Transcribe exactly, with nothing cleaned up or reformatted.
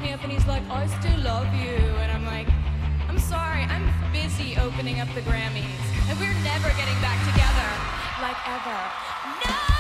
me up and he's like, I still love you. And I'm like, I'm sorry, I'm busy opening up the Grammys. And we're never getting back together, like ever. No!